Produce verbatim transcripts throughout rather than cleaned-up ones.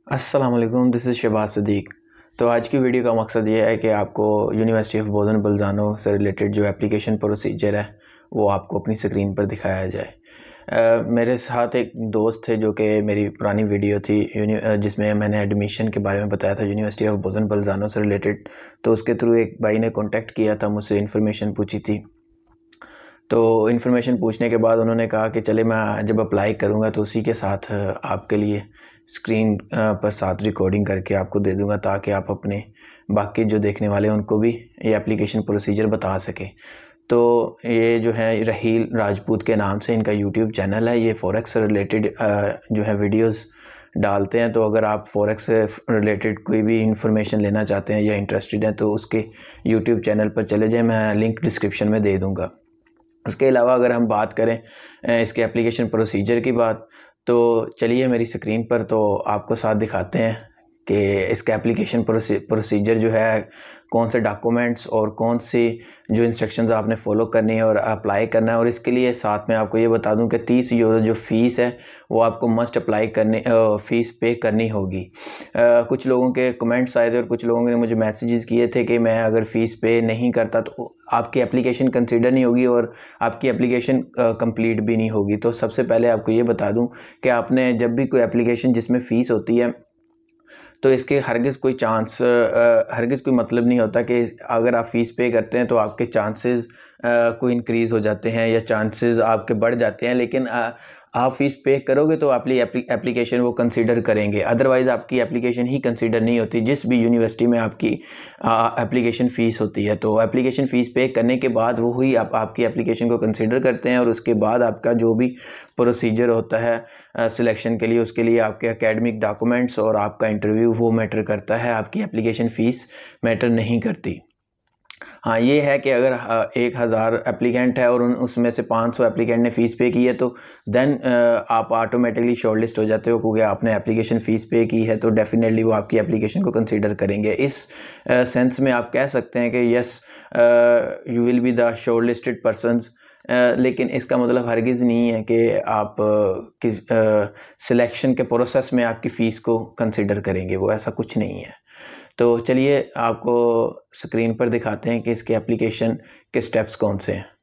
अस्सलाम वालेकुम, this is Shahbaz Sadiq. तो आज की वीडियो का मकसद ये है कि आपको यूनिवर्सिटी ऑफ बोधन बल्जानो से रिलेटेड जो एप्लीकेशन प्रोसीजर है वो आपको अपनी स्क्रीन पर दिखाया जाए। uh, मेरे साथ एक दोस्त थे जो कि मेरी पुरानी वीडियो थी जिसमें मैंने एडमिशन के बारे में बताया था यूनिवर्सिटी ऑफ बोधन बल्जानो से रिलेटेड। तो उसके थ्रू एक भाई ने कॉन्टेक्ट किया था, मुझसे इन्फॉर्मेशन पूछी थी। तो इन्फॉर्मेशन पूछने के बाद उन्होंने कहा कि चले मैं जब अप्लाई करूँगा तो उसी के साथ आपके लिए स्क्रीन पर साथ रिकॉर्डिंग करके आपको दे दूँगा, ताकि आप अपने बाकी जो देखने वाले हैं उनको भी ये एप्लीकेशन प्रोसीजर बता सकें। तो ये जो है रहील राजपूत के नाम से इनका यूट्यूब चैनल है। ये फॉरेक्स से रिलेटेड जो है वीडियोस डालते हैं। तो अगर आप फॉरेक्स से रिलेटेड कोई भी इंफॉर्मेशन लेना चाहते हैं या इंटरेस्टेड हैं तो उसके यूट्यूब चैनल पर चले जाएँ, मैं लिंक डिस्क्रिप्शन में दे दूँगा। उसके अलावा अगर हम बात करें इसके एप्लीकेशन प्रोसीजर की बात, तो चलिए मेरी स्क्रीन पर तो आपको साथ दिखाते हैं कि इसका एप्लीकेशन प्रोसीजर जो है, कौन से डॉक्यूमेंट्स और कौन सी जो इंस्ट्रक्शंस आपने फॉलो करनी है और अप्लाई करना है। और इसके लिए साथ में आपको ये बता दूं कि तीस यूरो जो फ़ीस है वो आपको मस्ट अप्लाई करने फ़ीस पे करनी होगी। आ, कुछ लोगों के कमेंट्स आए थे और कुछ लोगों ने मुझे मैसेजेस किए थे कि मैं अगर फ़ीस पे नहीं करता तो आपकी एप्लीकेशन कंसीडर नहीं होगी और आपकी एप्लीकेशन कंप्लीट भी नहीं होगी। तो सबसे पहले आपको ये बता दूं कि आपने जब भी कोई एप्लीकेशन जिसमें फ़ीस होती है तो इसके हरगिज़ कोई चांस हरगिज़ कोई मतलब नहीं होता कि अगर आप फ़ीस पे करते हैं तो आपके चांसेस कोई इंक्रीज़ हो जाते हैं या चांसेस आपके बढ़ जाते हैं। लेकिन आ, आप फ़ीस पे करोगे तो आपकी एप्लीकेशन वो कंसीडर करेंगे, अदरवाइज़ आपकी एप्लीकेशन ही कंसीडर नहीं होती जिस भी यूनिवर्सिटी में आपकी एप्लीकेशन फ़ीस होती है। तो एप्लीकेशन फ़ीस पे करने के बाद वो ही आप आपकी एप्लीकेशन को कंसीडर करते हैं और उसके बाद आपका जो भी प्रोसीजर होता है सिलेक्शन के लिए, उसके लिए आपके एकेडमिक डॉक्यूमेंट्स और आपका इंटरव्यू वो मैटर करता है, आपकी एप्लीकेशन फ़ीस मैटर नहीं करती। हाँ, ये है कि अगर एक हज़ार एप्लीकेंट है और उन उसमें से पाँच सौ एप्लीकेंट ने फ़ीस पे की है तो देन आप ऑटोमेटिकली शॉर्टलिस्ट हो जाते हो, क्योंकि आपने एप्लीकेशन फ़ीस पे की है तो डेफिनेटली वो आपकी एप्लीकेशन को कंसीडर करेंगे। इस सेंस में आप कह सकते हैं कि yes you will be the shortlisted persons. Uh, लेकिन इसका मतलब हरगिज़ नहीं है कि आप uh, किस सिलेक्शन uh, के प्रोसेस में आपकी फ़ीस को कंसिडर करेंगे, वो ऐसा कुछ नहीं है। तो चलिए आपको स्क्रीन पर दिखाते हैं कि इसके एप्लीकेशन के स्टेप्स कौन से हैं।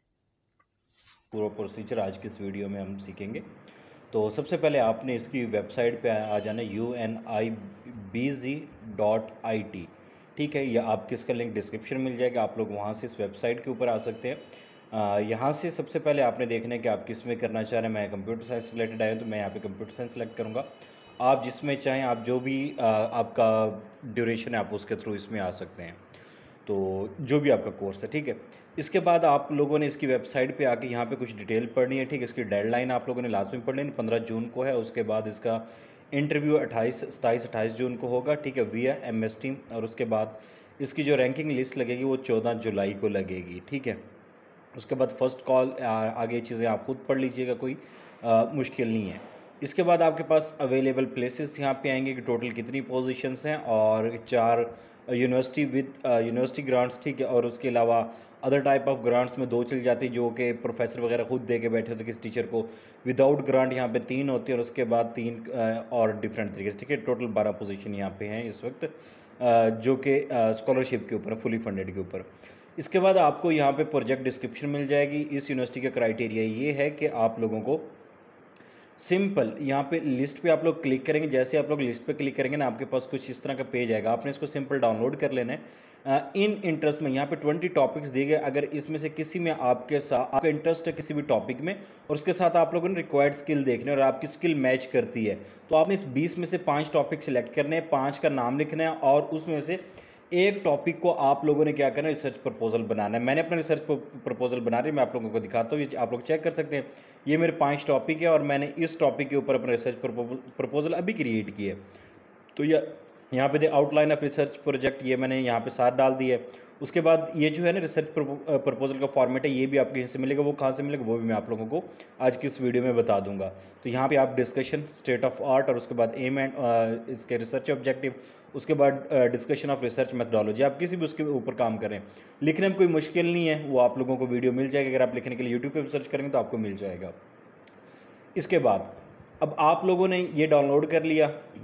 पूरा प्रोसीजर आज की इस वीडियो में हम सीखेंगे। तो सबसे पहले आपने इसकी वेबसाइट पे आ जाना U N I B G dot I T, ठीक है। या आपको इसका लिंक डिस्क्रिप्शन मिल जाएगा, आप लोग वहाँ से इस वेबसाइट के ऊपर आ सकते हैं। यहाँ से सबसे पहले आपने देखना है कि आप किस में करना चाह रहे हैं। मैं कंप्यूटर साइंस रिलेटेड आया हूँ तो मैं यहाँ पे कंप्यूटर साइंस सेलेक्ट करूँगा। आप जिसमें चाहें, आप जो भी आ, आपका ड्यूरेशन है आप उसके थ्रू इसमें आ सकते हैं, तो जो भी आपका कोर्स है, ठीक है। इसके बाद आप लोगों ने इसकी वेबसाइट पे आके यहाँ पे कुछ डिटेल पढ़नी है, ठीक है। इसकी डेडलाइन आप लोगों ने लास्ट में पढ़नी है, पंद्रह जून को है। उसके बाद इसका इंटरव्यू अट्ठाईस सत्ताईस अट्ठाईस जून को होगा, ठीक है, विया एम एस टी। और उसके बाद इसकी जो रैंकिंग लिस्ट लगेगी वो चौदह जुलाई को लगेगी, ठीक है। उसके बाद फर्स्ट कॉल, आगे चीज़ें आप खुद पढ़ लीजिएगा, कोई आ, मुश्किल नहीं है। इसके बाद आपके पास अवेलेबल प्लेसेस यहाँ पे आएंगे कि टोटल कितनी पोजीशंस हैं और चार यूनिवर्सिटी विद यूनिवर्सिटी ग्रांट्स, ठीक है। और उसके अलावा अदर टाइप ऑफ ग्रांट्स में दो चल जाती है जो कि प्रोफेसर वगैरह खुद दे के बैठे होते किसी टीचर को। विदाउट ग्रांट यहाँ पे तीन होती है और उसके बाद तीन और डिफरेंट तरीके से, ठीक है। टोटल बारह पोजीशन यहाँ पे हैं इस वक्त, जो कि स्कॉलरशिप के ऊपर, फुली फंडेड के ऊपर। इसके बाद आपको यहाँ पे प्रोजेक्ट डिस्क्रिप्शन मिल जाएगी। इस यूनिवर्सिटी का क्राइटेरिया ये है कि आप लोगों को सिंपल यहाँ पे लिस्ट पे आप लोग क्लिक करेंगे। जैसे आप लोग लिस्ट पे क्लिक करेंगे ना, आपके पास कुछ इस तरह का पेज आएगा। आपने इसको सिंपल डाउनलोड कर लेना है। इन इंटरेस्ट में यहाँ पे ट्वेंटी टॉपिक्स दिए गए। अगर इसमें से किसी में आपके साथ आपका इंटरेस्ट है किसी भी टॉपिक में और उसके साथ आप लोगों ने रिक्वायर्ड स्किल देखने और आपकी स्किल मैच करती है, तो आपने इस बीस में से पाँच टॉपिक सेलेक्ट करने हैं, पाँच का नाम लिखना है और उसमें से एक टॉपिक को आप लोगों ने क्या करना है, रिसर्च प्रपोजल बनाना है। मैंने अपना रिसर्च प्रपोजल बना रही, मैं आप लोगों को दिखाता हूँ, ये आप लोग चेक कर सकते हैं। ये मेरे पांच टॉपिक है और मैंने इस टॉपिक के ऊपर अपना रिसर्च प्रपोजल अभी क्रिएट किया है। तो ये यहाँ पे आउटलाइन ऑफ रिसर्च प्रोजेक्ट, ये मैंने यहाँ पे साथ डाल दिया है। उसके बाद ये जो है ना रिसर्च प्रपोजल का फॉर्मेट है, ये भी आपको यहीं से मिलेगा। वो कहाँ से मिलेगा वो भी मैं आप लोगों को आज की इस वीडियो में बता दूंगा। तो यहाँ पे आप डिस्कशन, स्टेट ऑफ आर्ट और उसके बाद एम एंड इसके रिसर्च ऑब्जेक्टिव, उसके बाद डिस्कशन ऑफ रिसर्च मेथडोलॉजी, आप किसी भी उसके ऊपर काम करें। लिखने में कोई मुश्किल नहीं है, वो आप लोगों को वीडियो मिल जाएगी। अगर आप लिखने के लिए यूट्यूब पर सर्च करेंगे तो आपको मिल जाएगा। इसके बाद अब आप लोगों ने ये डाउनलोड कर लिया,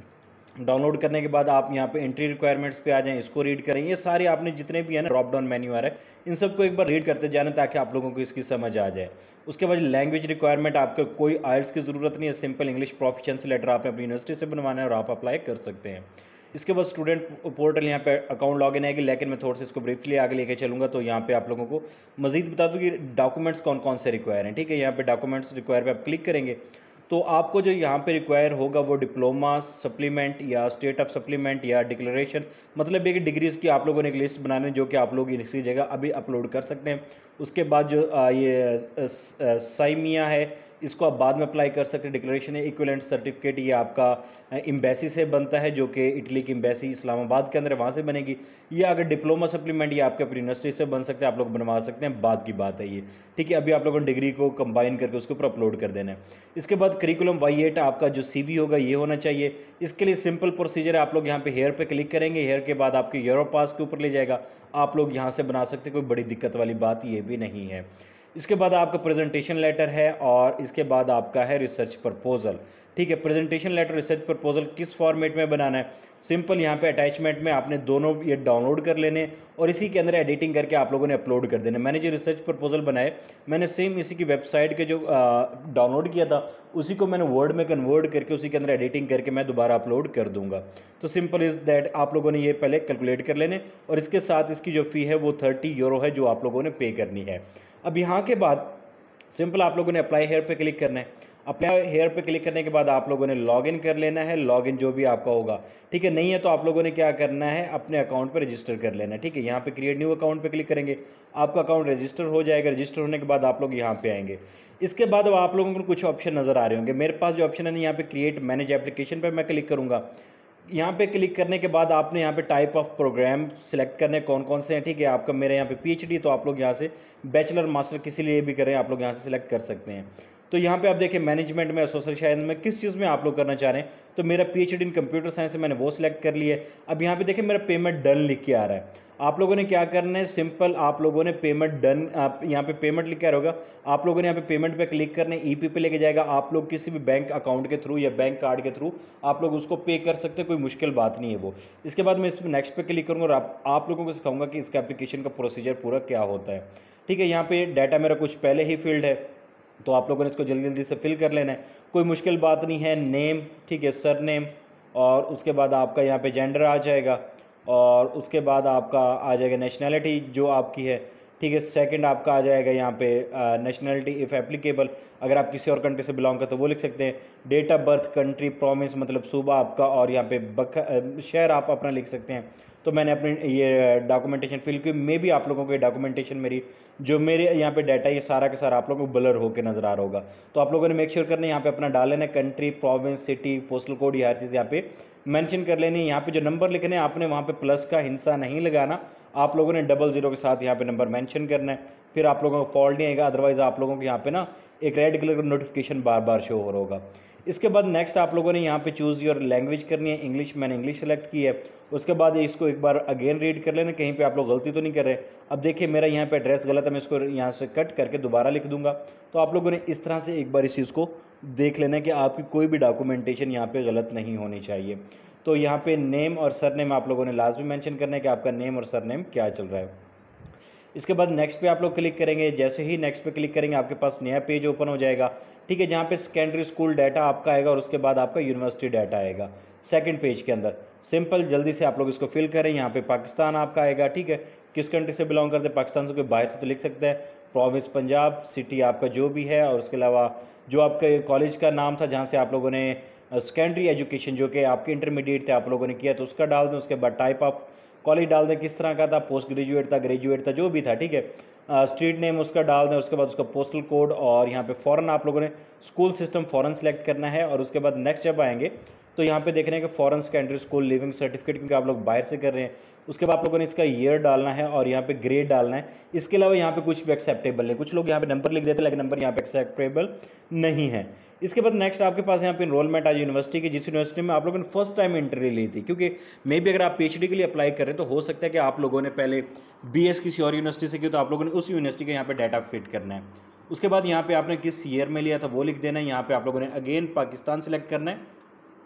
डाउनलोड करने के बाद आप यहाँ पे एंट्री रिक्वायरमेंट्स पे आ जाएं, इसको रीड करें। ये सारे आपने जितने भी है ना ड्रॉप डाउन मेन्यू आ रहा है, इन सबको एक बार रीड करते जाना ताकि आप लोगों को इसकी समझ आ जाए। उसके बाद लैंग्वेज रिक्वायरमेंट, आपको कोई आइल्स की ज़रूरत नहीं है, सिंपल इंग्लिश प्रोफिशिएंसी लेटर आपने अपनी यूनिवर्सिटी से बनवाना है और आप अप्लाई कर सकते हैं। इसके बाद स्टूडेंट पोर्टल, यहाँ पे अकाउंट लॉगिन आएगी, लेकिन मैं थोड़ा सा इसको ब्रीफली आगे लेके चलूँगा। तो यहाँ पे आप लोगों को मजीद बता दूँ कि डॉक्यूमेंट्स कौन कौन से रिक्वायर हैं। ठीक है, यहाँ पे डॉक्यूमेंट्स रिक्वायर पे आप क्लिक करेंगे तो आपको जो यहाँ पे रिक्वायर होगा वो डिप्लोमा, सप्लीमेंट या स्टेट ऑफ सप्लीमेंट या डिक्लेरेशन, मतलब एक डिग्रीज की आप लोगों ने एक लिस्ट बनानी जो कि आप लोग इसी जगह अभी अपलोड कर सकते हैं। उसके बाद जो आ, ये साइमिया है, इसको आप बाद में अप्लाई कर सकते हैं। डिक्लेरेशन है, इक्विवेलेंट सर्टिफिकेट, ये आपका एम्बेसी से बनता है जो कि इटली की एम्बेसी इस्लामाबाद के अंदर है, वहाँ से बनेगी। या अगर डिप्लोमा सप्लीमेंट ये आपके अपनी यूनिवर्सिटी से बन सकते हैं, आप लोग बनवा सकते हैं, बाद की बात है ये। ठीक है, अभी आप लोगों ने डिग्री को कंबाइन करके उसके ऊपर अपलोड कर देना है। इसके बाद करिकुलम वाई एट आपका जो सी वी होगा ये होना चाहिए। इसके लिए सिंपल प्रोसीजर है, आप लोग यहाँ पे हेयर पे क्लिक करेंगे, हेयर के बाद आपके यूरो पास के ऊपर ले जाएगा, आप लोग यहाँ से बना सकते हैं, कोई बड़ी दिक्कत वाली बात ये भी नहीं है। इसके बाद आपका प्रेजेंटेशन लेटर है और इसके बाद आपका है रिसर्च प्रपोजल। ठीक है, प्रेजेंटेशन लेटर, रिसर्च प्रपोजल किस फॉर्मेट में बनाना है, सिंपल यहाँ पे अटैचमेंट में आपने दोनों ये डाउनलोड कर लेने और इसी के अंदर एडिटिंग करके आप लोगों ने अपलोड कर देना। मैंने जो रिसर्च प्रपोजल बनाए, मैंने सेम इसी की वेबसाइट के जो डाउनलोड किया था उसी को मैंने वर्ड में कन्वर्ट करके उसी के अंदर एडिटिंग करके मैं दोबारा अपलोड कर दूंगा। तो सिंपल इज़ दैट, आप लोगों ने ये पहले कैलकुलेट कर लेने और इसके साथ इसकी जो फ़ी है वो थर्टी यूरो है जो आप लोगों ने पे करनी है। अब यहाँ के बाद सिंपल आप लोगों ने अप्लाई हेयर पे क्लिक करना है। अप्लाई हेयर पे क्लिक करने के बाद आप लोगों ने लॉगिन कर लेना है, लॉगिन जो भी आपका होगा। ठीक है, नहीं है तो आप लोगों ने क्या करना है, अपने अकाउंट पे रजिस्टर कर लेना है। ठीक है, यहाँ पे क्रिएट न्यू अकाउंट पे क्लिक करेंगे, आपका अकाउंट रजिस्टर हो जाएगा। रजिस्टर होने के बाद आप लोग यहाँ पे आएंगे। इसके बाद अब आप लोगों को कुछ ऑप्शन नज़र आ रहे होंगे। मेरे पास जो ऑप्शन है यहाँ पे क्रिएट मैनेज एप्लीकेशन पर मैं क्लिक करूँगा। यहाँ पे क्लिक करने के बाद आपने यहाँ पे टाइप ऑफ प्रोग्राम सिलेक्ट करने कौन कौन से हैं। ठीक है, आपका मेरे यहाँ पे पीएचडी, तो आप लोग यहाँ से बैचलर मास्टर किसी लिए भी करें आप लोग यहाँ से सिलेक्ट कर सकते हैं। तो यहाँ पे आप देखिए मैनेजमेंट में, सोशल साइंस में, किस चीज़ में आप लोग करना चाह रहे हैं। तो मेरा पीएचडी इन कंप्यूटर साइंस से मैंने वो सिलेक्ट कर लिया है। अब यहाँ पे देखिए मेरा पेमेंट डन लिख के आ रहा है। आप लोगों ने क्या करना है, सिंपल आप लोगों ने पेमेंट डन, आप यहाँ पे पेमेंट लिख के आ रहा होगा, आप लोगों ने यहाँ पे पेमेंट पे क्लिक करना है, ईपी पे लेके जाएगा। आप लोग किसी भी बैंक अकाउंट के थ्रू या बैंक कार्ड के थ्रू आप लोग उसको पे कर सकते हैं, कोई मुश्किल बात नहीं है वो। इसके बाद मैं इस नेक्स्ट पे क्लिक करूँगा और आप, आप लोगों को सिखाऊंगा कि इसका एप्लीकेशन का प्रोसीजर पूरा क्या होता है। ठीक है, यहाँ पे डाटा मेरा कुछ पहले ही फील्ड है तो आप लोगों ने इसको जल्दी जल्दी से फिल कर लेना है, कोई मुश्किल बात नहीं है। नेम, ठीक है, सर नेम, और उसके बाद आपका यहाँ पे जेंडर आ जाएगा और उसके बाद आपका आ जाएगा नेशनैलिटी जो आपकी है। ठीक है, सेकंड आपका आ जाएगा यहाँ पे नेशनैलिटी इफ़ एप्लीकेबल, अगर आप किसी और कंट्री से बिलोंग करते तो वो लिख सकते हैं। Date of birth, country, promise मतलब सूबा आपका, और यहाँ पे बख शहर आप अपना लिख सकते हैं। तो मैंने अपनी ये डॉक्यूमेंटेशन फिल की, मे भी आप लोगों को डॉक्यूमेंटेशन मेरी जो मेरे यहाँ पे डाटा ये सारा का सारा आप लोगों को ब्लर होकर नज़र आ रहा होगा। तो आप लोगों ने मेक श्योर करना है यहाँ पे अपना डाल लेना, country, province, city, postal code, ये हर चीज़ यहाँ पे मेंशन कर लेनी है। यहाँ पे जो नंबर लिखने हैं आपने वहाँ पे प्लस का हिस्सा नहीं लगाना, आप लोगों ने डबल जीरो के साथ यहाँ पे नंबर मेंशन करना है, फिर आप लोगों को फॉल्ट नहीं आएगा। अदरवाइज आप लोगों को यहाँ पे ना एक रेड कलर का नोटिफिकेशन बार बार शो हो रहा होगा। इसके बाद नेक्स्ट आप लोगों ने यहाँ पे चूज़ योर लैंग्वेज करनी है, इंग्लिश, मैंने इंग्लिश सेलेक्ट की है। उसके बाद इसको एक बार अगेन रीड कर लेना, कहीं पे आप लोग गलती तो नहीं कर रहे। अब देखिए मेरा यहाँ पे एड्रेस गलत है, मैं इसको यहाँ से कट करके दोबारा लिख दूंगा। तो आप लोगों ने इस तरह से एक बार इस चीज़ को देख लेना है कि आपकी कोई भी डॉक्यूमेंटेशन यहाँ पे गलत नहीं होनी चाहिए। तो यहाँ पे नेम और सरनेम आप लोगों ने लाजमी मेंशन करना है कि आपका नेम और सरनेम क्या चल रहा है। इसके बाद नेक्स्ट पे आप लोग क्लिक करेंगे, जैसे ही नेक्स्ट पे क्लिक करेंगे आपके पास नया पेज ओपन हो जाएगा। ठीक है, जहाँ पे सेकेंडरी स्कूल डाटा आपका आएगा और उसके बाद आपका यूनिवर्सिटी डाटा आएगा सेकंड पेज के अंदर। सिंपल जल्दी से आप लोग इसको फिल करें। यहाँ पे पाकिस्तान आपका आएगा। ठीक है, किस कंट्री से बिलोंग करते हैं, पाकिस्तान से कोई बाहर से तो लिख सकते हैं। प्रोविंस पंजाब, सिटी आपका जो भी है, और उसके अलावा जो आपके कॉलेज का नाम था जहाँ से आप लोगों ने सेकेंडरी एजुकेशन जो कि आपके इंटरमीडिएट थे आप लोगों ने किया तो उसका डाल दें। उसके बाद टाइप ऑफ कॉलेज डाल दें, किस तरह का था, पोस्ट ग्रेजुएट था, ग्रेजुएट था, जो भी था। ठीक है, स्ट्रीट नेम उसका डाल दें। उसके बाद उसका पोस्टल कोड, और यहाँ पे फॉरेन आप लोगों ने स्कूल सिस्टम फॉरेन सेलेक्ट करना है। और उसके बाद नेक्स्ट जब आएंगे तो यहाँ पे देख रहे हैं कि foreign secondary school leaving certificate, क्योंकि आप लोग बाहर से कर रहे हैं। उसके बाद आप लोगों ने इसका ईयर डालना है और यहाँ पे ग्रेड डालना है। इसके अलावा यहाँ पे कुछ भी एक्सेप्टेबल नहीं, कुछ लोग यहाँ पे नंबर लिख देते हैं लेकिन नंबर यहाँ पे एक्सेप्टेबल नहीं है। इसके बाद नेक्स्ट आपके पास यहाँ पे इनरोलमेंट आज यूनिवर्सिटी की, जिस यूनिवर्सिटी में आप लोगों ने फर्स्ट टाइम एंट्री ली थी, क्योंकि मे भी अगर आप पीएचडी के लिए अप्लाई कर रहे हैं तो हो सकता है कि आप लोगों ने पहले बीएस किसी और यूनिवर्सिटी से की, तो आप लोगों ने उस यूनिवर्सिटी का यहाँ पे डाटा फिट करना है। उसके बाद यहाँ पे आपने किस ईयर में लिया था वो लिख देना है। यहाँ पे आप लोगों ने अगेन पाकिस्तान सेलेक्ट करना है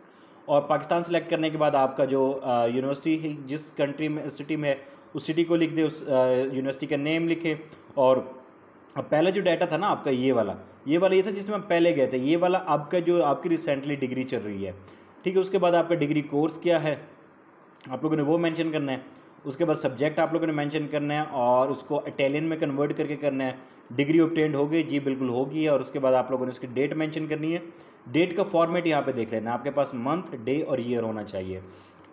और पाकिस्तान सेलेक्ट करने के बाद आपका जो यूनिवर्सिटी जिस कंट्री में सिटी में है उस सिटी को लिख दे, उस यूनिवर्सिटी का नेम लिखे। और अब पहले जो डाटा था ना आपका ये वाला ये वाला ये था जिसमें आप पहले गए थे, ये वाला आपका जो आपकी रिसेंटली डिग्री चल रही है, ठीक है। उसके बाद आपका डिग्री कोर्स क्या है आप लोगों ने वो मेंशन करना है। उसके बाद सब्जेक्ट आप लोगों ने मेंशन करना है और उसको इटालियन में कन्वर्ट करके करना है। डिग्री ऑब्टेंड हो गई जी, बिल्कुल होगी। और उसके बाद आप लोगों ने उसकी डेट मेंशन करनी है। डेट का फॉर्मेट यहाँ पे देख लेना, आपके पास मंथ, डे और ईयर होना चाहिए।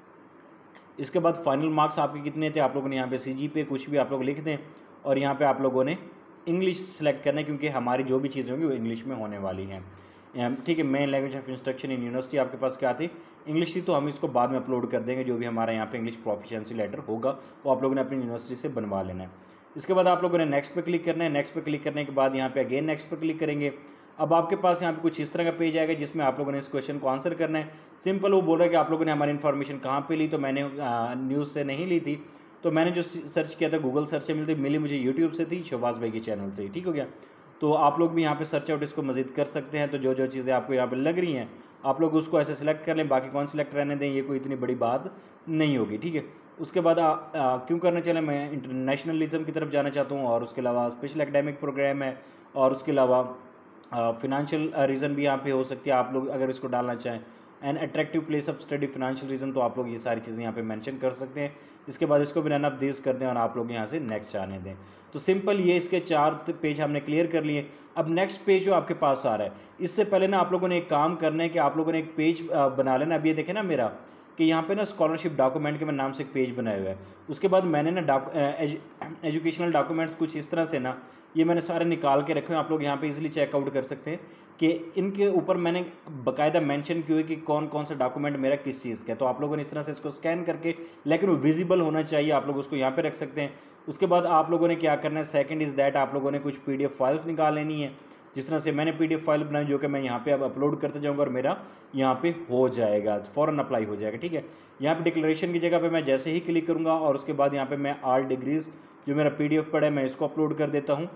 इसके बाद फाइनल मार्क्स आपके कितने थे आप लोगों ने यहाँ पे सी जी पे कुछ भी आप लोग लिख दें। और यहाँ पे आप लोगों ने इंग्लिश सेलेक्ट करना है क्योंकि हमारी जो भी चीज़ें होंगी वो इंग्लिश में होने वाली हैं, ठीक है। Main language of instruction in university आपके पास क्या थी, इंग्लिश थी, तो हम इसको बाद में अपलोड कर देंगे। जो भी हमारा यहाँ पे इंग्लिश प्रोफिशिएंसी लेटर होगा वो आप लोगों ने अपनी यूनिवर्सिटी से बनवा लेना है। इसके बाद आप लोगों ने नेक्स्ट पे क्लिक करना है। नेक्स्ट पे क्लिक करने के बाद यहाँ पे अगेन नेक्स्ट पे क्लिक करेंगे। अब आपके पास यहाँ पे कुछ इस तरह का पेज आएगा जिसमें आप लोगों ने इस क्वेश्चन को आंसर करना है। सिंपल वो बोल रहा है कि आप लोगों ने हमारी इन्फॉर्मेशन कहाँ पे ली, तो मैंने न्यूज़ से नहीं ली थी, तो मैंने जो सर्च किया था गूगल सर्च से मिलती मिली मुझे यूट्यूब से थी, शहबाज भाई के चैनल से, ठीक हो गया। तो आप लोग भी यहाँ पे सर्च आउट इसको मज़ीद कर सकते हैं। तो जो जो चीज़ें आपको यहाँ पे लग रही हैं आप लोग उसको ऐसे सिलेक्ट कर लें, बाकी कौन सिलेक्ट रहने दें, ये कोई इतनी बड़ी बात नहीं होगी, ठीक है। उसके बाद आ, आ, क्यों करना चले, मैं इंटरनेशनलिज्म की तरफ जाना चाहता हूँ और उसके अलावा स्पेशल एकेडमिक प्रोग्राम है और उसके अलावा फिनेंशियल रीज़न भी यहाँ पे हो सकती है आप लोग अगर इसको डालना चाहें। An attractive place of study financial reason, तो आप लोग ये सारी चीज़ें यहाँ पे मेंशन कर सकते हैं। इसके बाद इसको भी नन ऑफ दिस कर दें और आप लोग यहाँ से नेक्स्ट आने दें। तो सिंपल ये इसके चार पेज हमने क्लियर कर लिए। अब नेक्स्ट पेज जो आपके पास आ रहा है, इससे पहले ना आप लोगों ने एक काम करना है कि आप लोगों ने एक पेज बना लेना। अब ये देखें ना मेरा कि यहाँ पे ना स्कॉलरशिप डॉक्यूमेंट के मैं नाम से एक पेज बनाया हुआ है। उसके बाद मैंने ना डॉक एजुकेशनल डॉक्यूमेंट्स कुछ इस तरह से ना ये मैंने सारे निकाल के रखे हैं। आप लोग यहाँ पे इजीली चेकआउट कर सकते हैं कि इनके ऊपर मैंने बाकायदा मेंशन किया है कि कौन कौन सा डॉक्यूमेंट मेरा किस चीज़ का है। तो आप लोगों ने इस तरह से इसको स्कैन करके, लेकिन वो विजिबल होना चाहिए, आप लोग उसको यहाँ पे रख सकते हैं। उसके बाद आप लोगों ने क्या करना है, सेकंड इज़ दैट आप लोगों ने कुछ पीडीएफ फाइल्स निकाल लेनी है। जिस तरह से मैंने पीडीएफ फाइल बनाई जो कि मैं यहाँ पे अब अपलोड करते जाऊँगा और मेरा यहाँ पे हो जाएगा, फ़ौरन अप्लाई हो जाएगा, ठीक है। यहाँ पे डिक्लेरेशन की जगह पे मैं जैसे ही क्लिक करूँगा और उसके बाद यहाँ पे मैं आल डिग्रीज जो मेरा पीडीएफ पड़ा है मैं इसको अपलोड कर देता हूँ।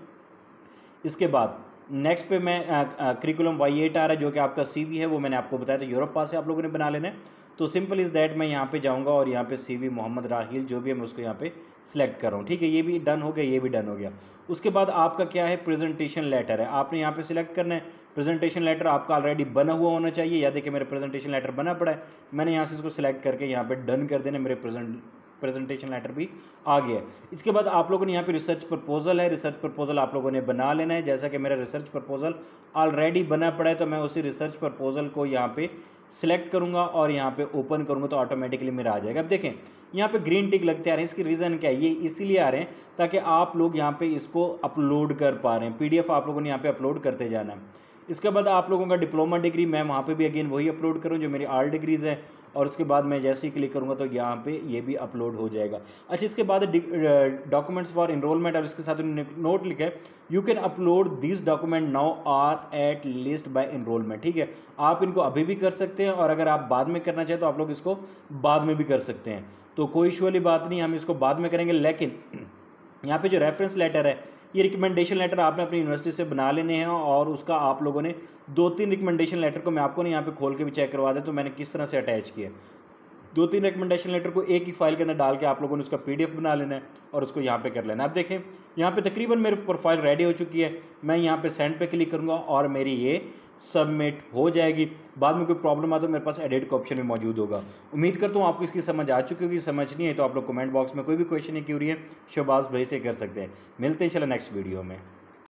इसके बाद नेक्स्ट पे मैं करिकुलम वाई एट आ रहा है जो कि आपका सीवी है, वो मैंने आपको बताया था यूरोप पास से आप लोगों ने बना लेना है। तो सिंपल इज़ दैट मैं यहाँ पे जाऊँगा और यहाँ पे सीवी मोहम्मद राहील जो भी है मैं उसको यहाँ पे सिलेक्ट कर रहा हूँ, ठीक है। ये भी डन हो गया, ये भी डन हो गया। उसके बाद आपका क्या है, प्रेजेंटेशन लेटर है, आपने यहाँ पे सिलेक्ट करना है। प्रेजेंटेशन लेटर आपका ऑलरेडी बना हुआ होना चाहिए, या देखिए मेरा प्रेजेंटेशन लेटर बना पड़ा है, मैंने यहाँ से इसको सिलेक्ट करके यहाँ पे डन कर देना, मेरे प्रेजेंट प्रेजेंटेशन लेटर भी आ गया है। इसके बाद आप लोगों ने यहाँ पे रिसर्च प्रपोजल है, रिसर्च प्रपोजल आप लोगों ने बना लेना है। जैसा कि मेरा रिसर्च प्रपोजल ऑलरेडी बना पड़ा है तो मैं उसी रिसर्च प्रपोजल को यहाँ पे सिलेक्ट करूँगा और यहाँ पे ओपन करूँगा तो ऑटोमेटिकली मेरा आ जाएगा। अब देखें यहाँ पे ग्रीन टिक लगते आ रहे हैं, इसकी रीज़न क्या है, ये इसीलिए आ रहे हैं ताकि आप लोग यहाँ पे इसको अपलोड कर पा रहे हैं। पीडीएफ आप लोगों ने यहाँ पे अपलोड करते जाना है। इसके बाद आप लोगों का डिप्लोमा डिग्री मैं वहाँ पे भी अगेन वही अपलोड करूँ जो मेरी आल डिग्रीज़ है और उसके बाद मैं जैसे ही क्लिक करूँगा तो यहाँ पे ये भी अपलोड हो जाएगा। अच्छा, इसके बाद डॉक्यूमेंट्स फॉर इनरोलमेंट और इसके साथ नोट लिखा है you can upload this document now or at least by enrolment, ठीक है। आप इनको अभी भी कर सकते हैं और अगर आप बाद में करना चाहें तो आप लोग इसको बाद में भी कर सकते हैं, तो कोई इशू वाली बात नहीं, हम इसको बाद में करेंगे। लेकिन यहाँ पे जो रेफरेंस लेटर है ये रिकमेंडेशन लेटर आपने अपनी यूनिवर्सिटी से बना लेने हैं और उसका आप लोगों ने दो तीन रिकमेंडेशन लेटर को मैं आपको नहीं यहाँ पे खोल के भी चेक करवा दें तो मैंने किस तरह से अटैच किया। दो तीन रिकमेंडेशन लेटर को एक ही फाइल के अंदर डाल के आप लोगों ने उसका पीडीएफ बना लेना है और उसको यहाँ पे कर लेना है। अब देखें यहाँ पे तकरीबन मेरी प्रोफाइल रेडी हो चुकी है, मैं यहाँ पे सेंड पे क्लिक करूँगा और मेरी ये सबमिट हो जाएगी। बाद में कोई प्रॉब्लम आता तो मेरे पास एडिट का ऑप्शन भी मौजूद होगा। उम्मीद करता हूँ आपको इसकी समझ आ चुकी होगी। समझ नहीं है तो आप लोग कमेंट बॉक्स में कोई भी क्वेश्चन या क्यूरी है शहबाज भाई से कर सकते हैं। मिलते हैं चलो नेक्स्ट वीडियो में।